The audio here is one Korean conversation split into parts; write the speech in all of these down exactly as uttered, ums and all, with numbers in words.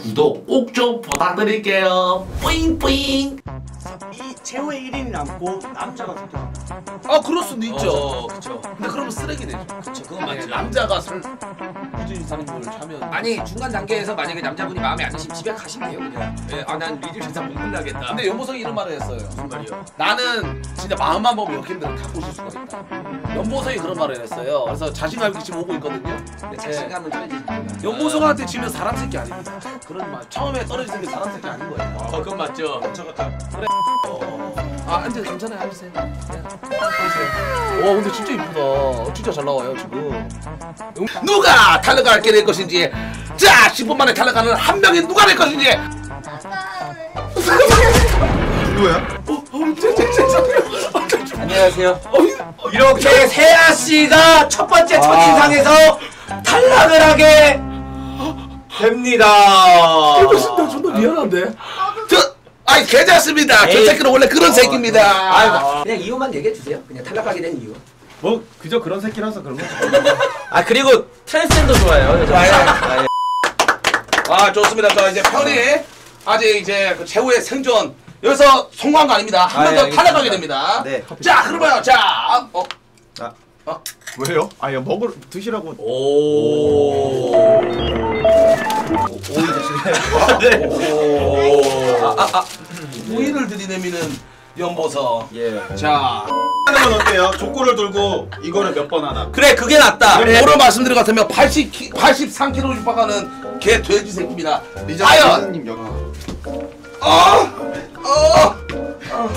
구독 꼭 좀 부탁드릴게요. 뿌잉뿌잉. 이 최후의 일 인이 남고 남자가 선택합니다. 아 그럴 수도 있죠. 어, 그쵸. 근데 그러면 쓰레기 되죠. 그쵸, 그건 맞죠. 남자가 설 꾸준히 사는 걸 하면 아니 중간 단계에서 만약에 남자분이 마음에 안 드시면 집에 가시면 돼요 그냥. 예, 아난 리듬 진짜 못 끝나겠다. 근데 연보성이 이런 말을 했어요. 무슨 말이요? 나는 진짜 마음만 먹으면 여캠들을 다 꼬실 수가 있다. 연보성이 그런 말을 했어요. 그래서 자신감이 지금 오고 있거든요. 근데 자신감은 떨어지니까. 연보성한테 지면 사람 새끼 아닙니다. 그런 말 처음에 떨어지는 게 사람 새끼 아닌 거예요. 어, 그건 맞죠. 저거 다 그래. 어... 아 근데 괜찮아요. 하세요. 네. 하세요. 와 근데 진짜 이쁘다. 진짜 잘 나와요 지금. 누가 탈락할 게 될 것인지, 자 십 분 만에 탈락하는 한 명이 누가 될 것인지. 누구야? 어, 어, 제, 제, 제, 제, 안녕하세요. 어, 이렇게 세아 씨가 첫 번째 첫인상에서 탈락을 하게 됩니다. 나 존나 미안한데. 저, 아이 괜찮습니다. 저 에이. 새끼는 원래 그런 새끼입니다. 아, 그냥 이유만 얘기해 주세요. 그냥 탈락하게 된 이유. 뭐 그저 그런 새끼라서 그런 거죠. 아 그리고 트랜스젠더 좋아해요. 여자. 아, 예. 아 좋습니다. 자 이제 편히 아직 이제 그 최후의 생존 여기서 성공한 거 아닙니다. 한 번 더 아, 예, 탈락하게 됩니다. 네. 자 그러면 자 어. 아. 어. 왜요? 아니 먹을 드시라고. 오. 오이 드시래. 네. 오. 아, 아, 아. 우위를 들이내미는 연보성. 예. 자. 하는 건 어때요? 족구를 들고 이거를 몇 번 하나. 그래 그게 낫다. 뭐로 말씀드릴 것 같으면 팔십 키, 팔십삼 킬로그램 육박하는 개 돼지 새끼입니다. 과연 님 여기. 어! 어! 어!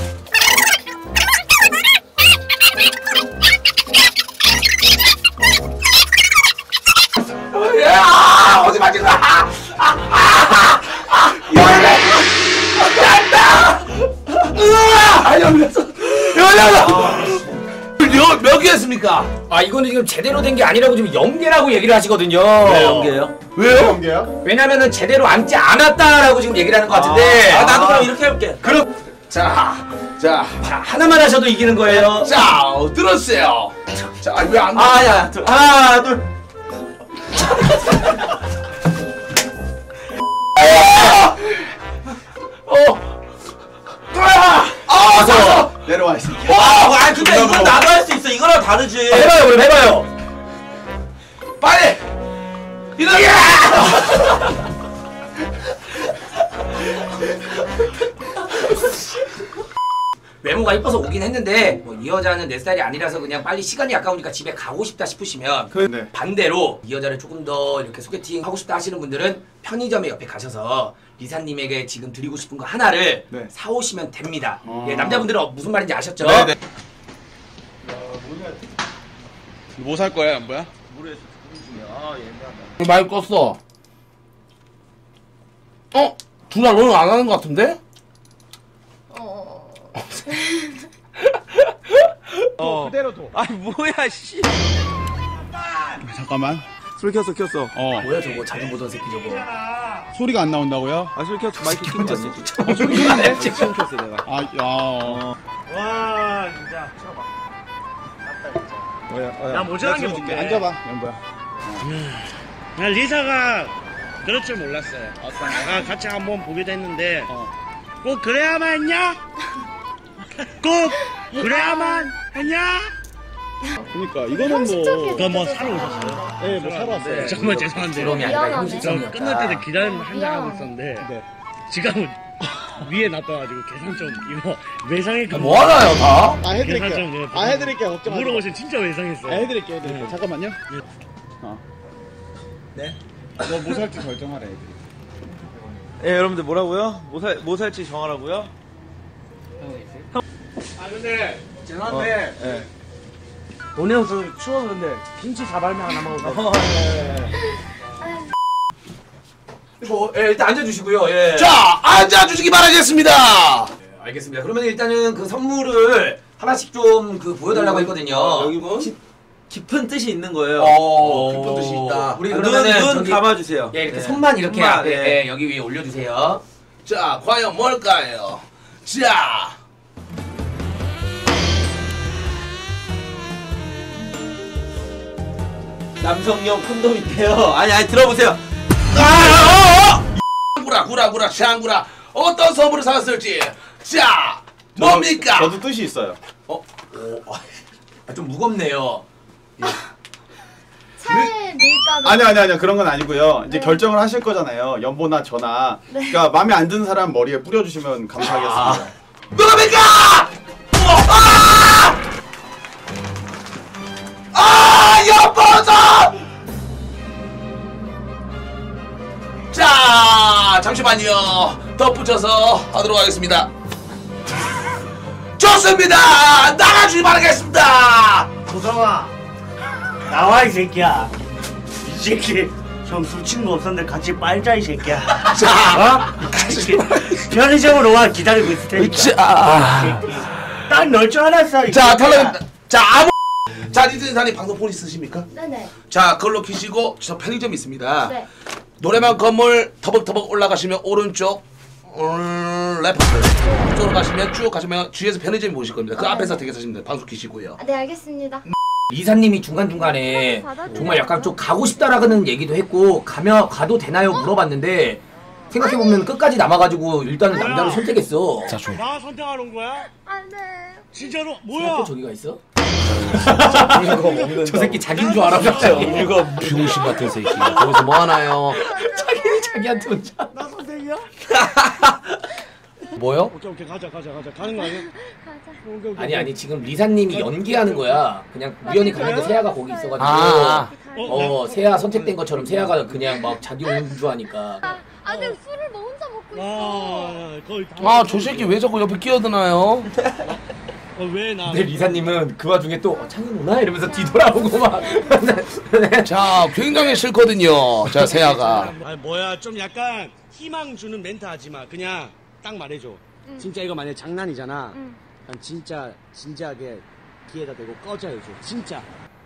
야! 어디 맞지? 아! 아! 아! 아! 열려! 간다! 으아! 열렸어! 열렸어! 몇, 몇 개였습니까? 아 이거는 지금 제대로 된 게 아니라고 지금 연계라고 얘기를 하시거든요. 왜 연계요? 왜요? 연계야? 왜냐면은 제대로 앉지 않았다라고 지금 얘기를 하는 것 같은데. 아, 나도 그럼 이렇게 해볼게. 그럼 자, 자, 자, 하나만 하셔도 이기는 거예요. 자, 들었어요. 자, 왜 안? 아, 야, 둘, 하나, 둘. 어, 아, 아, 자, 내려와 있어. 와, 아, 근데 이건 나도 할 수 있어. 이거랑 다르지. 해봐요, 그럼 해봐요. 빨리 일어나! 외모가 이뻐서 오긴 했는데 뭐 이 여자는 내 스타일이 아니라서 그냥 빨리 시간이 아까우니까 집에 가고 싶다 싶으시면 그, 네. 반대로 이 여자를 조금 더 이렇게 소개팅 하고 싶다 하시는 분들은 편의점에 옆에 가셔서 리사님에게 지금 드리고 싶은 거 하나를 네. 사오시면 됩니다. 어. 예, 남자분들은 무슨 말인지 아셨죠? 네네. 뭐 살 거야, 안 보야? 말 껐어. 어? 둘 다 너는 안 하는 것 같은데? 어. 그대로 둬. 아, 뭐야, 씨. 잠깐만. 소리 켰어, 켰어. 어. 뭐야 저거 자주 보던 새끼 저거. 소리가 안 나온다고요? 아, 소리 켰어. 마이크 켰어. 아, 소리 켰는데? 지금 켰어, 내가. 아, 야. 어. 와 진짜 쳐봐. 뭐야? 어, 나 모자란 게 내가 뭔데? 앉아봐, 연보야. 난 리사가 그럴 줄 몰랐어요. 내가 같이 한번 보기도 했는데 어. 꼭 그래야만 했냐? 꼭 그래야만 했냐? 그러니까 이거는 뭐. 그거 뭐 사러 오셨어요? 네, 뭐 사러 왔어요. 정말 죄송한데 그럼이 아니라 미안하네. 저 형식성이었다. 끝날 때도 기다림 한잔 하고 있었는데 네. 지금은 위에 놔둬가지고 계산 좀 이거 외상의 그 뭐 하나요, 다? 아, 계산 좀 해드릴게요. 내가 아, 해드릴게요. 걱정 마세요. 물어보시면 진짜 외상했어요. 아, 해드릴게요, 해드릴게요. 네. 잠깐만요. 네. 어. 네? 너 뭐 살지 결정하래, 애들이. 예, 여러분들 뭐라고요? 뭐, 살, 뭐 살지 정하라고요? 아 근데 죄송한데 예. 돈이 없어서 추워서 근데 김치 사발면 하나 먹어도 뭐 예, 일단 앉아주시고요. 예. 자, 앉아주시기 바라겠습니다. 예, 알겠습니다. 그러면 일단은 그 선물을 하나씩 좀 그 보여달라고 했거든요. 여기 뭐? 깊, 깊은 뜻이 있는 거예요. 어, 깊은 뜻이 있다. 우리 아, 그러면은 눈, 눈 저기- 감아주세요. 예, 이렇게 네. 손만 이렇게 손만, 앞에, 예. 예, 여기 위에 올려주세요. 자, 과연 뭘까요? 자, 남성용 콘돔인데요. 아니 아니 들어보세요. 아, 어, 어! 구라 구라 구라 샹구라 어떤 선물을 사왔을지 자 저도- 뭡니까? 저도 뜻이 있어요. 어? 오, 아, 좀 무겁네요. 차에 밀가루. 아니 아니 아니 그런 건 아니고요. 이제 네. 결정을 하실 거잖아요. 연보나 저나. 네. 그러니까 마음에 안 드는 사람 머리에 뿌려주시면 감사하겠습니다. 누굽니까? 아! 아 연보선! 자 잠시만요. 덧붙여서 하도록 하겠습니다. 좋습니다. 나가주기 바라겠습니다. 도성아 나와 이 새끼야. 이 새끼 형 술 친구 없었는데 같이 빨자 이 새끼야. 자, 어? 이 새끼. 편의점으로 와 기다리고 있을 테니까. 자, 딱 넣을 줄 알았어. 이 자, 새끼야. 탈락. 자, 아무. 자, 니들사님 방송폰 있으십니까? 네네. 자, 그걸로 키시고 저 편의점 있습니다. 네. 노래방 건물 터벅터벅 올라가시면 오른쪽 음, 레프트 쪽으로 가시면 쭉 가시면 뒤에서 편의점이 보이실 겁니다. 그 네. 앞에서 되게 사시면 돼요. 방송 키시고요. 아, 네 알겠습니다. 리사님이 중간중간에 받아들여야죠. 정말 약간 좀 가고 싶다라는 얘기도 했고 가면 가도 되나요 물어봤는데 생각해보면 끝까지 남아가지고 일단은 남자를 선택했어. 자, 조용. 나 선택하러 온 거야? 아 네. 진짜로 또 뭐야? 저기가 있어? 저 새끼 자기인 줄 알아 갑자기. 병신 같은 새끼. 거기서 뭐 하나요? 자기는 자기한테 혼자. 나 선택이야? 뭐요? 오케이 오케이 가자 가자 가자 가는 거 아니야? 가자. 오케이, 오케이, 아니 아니 지금 리사님이 연기하는 거야. 그냥 우연히 갔는데 세아가 거기 있어가지고. 아. 어 세아 선택된 것처럼 세아가 그냥 막 자기 운주하니까. 아, 아 근데 술을 뭐 혼자 먹고 있어. 아 거의 다 아, 저 새끼 왜 자꾸 옆에 끼어드나요? 어, 왜 나? 근데 리사님은 그 와중에 또 어, 창이 오나 이러면서 뒤돌아보고 막. 자, 굉장히 싫거든요. 자, 세아가. 아 뭐야 좀 약간 희망 주는 멘트 하지 마. 그냥 딱 말해줘. 응. 진짜 이거 만약 장난이잖아. 응. 난 진짜 진지하게 귀에다 대고 꺼져야죠. 진짜.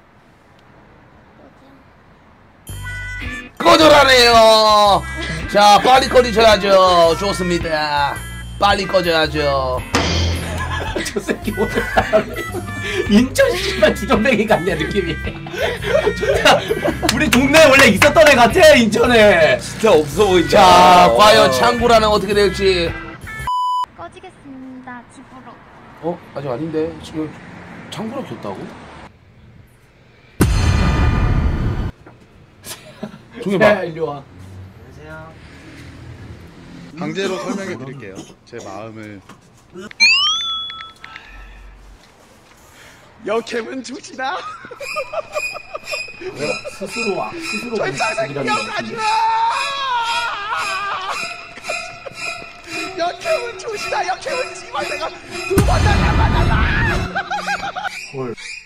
꺼져라네요. 자, 빨리 꺼지셔야죠. 좋습니다. 빨리 꺼져야죠. 저 새끼 오늘 인천 씨발 주정뱅이 같네 느낌이. 진짜 우리 동네에 원래 있었던 애 같아 인천에. 진짜 없어 보인다. 자, 과연 창구라는 어떻게 될지. 꺼지겠습니다. 집으로. 어? 아직 아닌데. 지금 창구랑 겼다고? 종해봐. 세아 일로 와. 강제로 설명해 드릴게요. 제 마음을. 역캠은 주시나? 스스로 와. 스스로 죽이라는 거지. 역캠은 주시나? 역캠은 씨발 내가 두번 달라달라. 헐.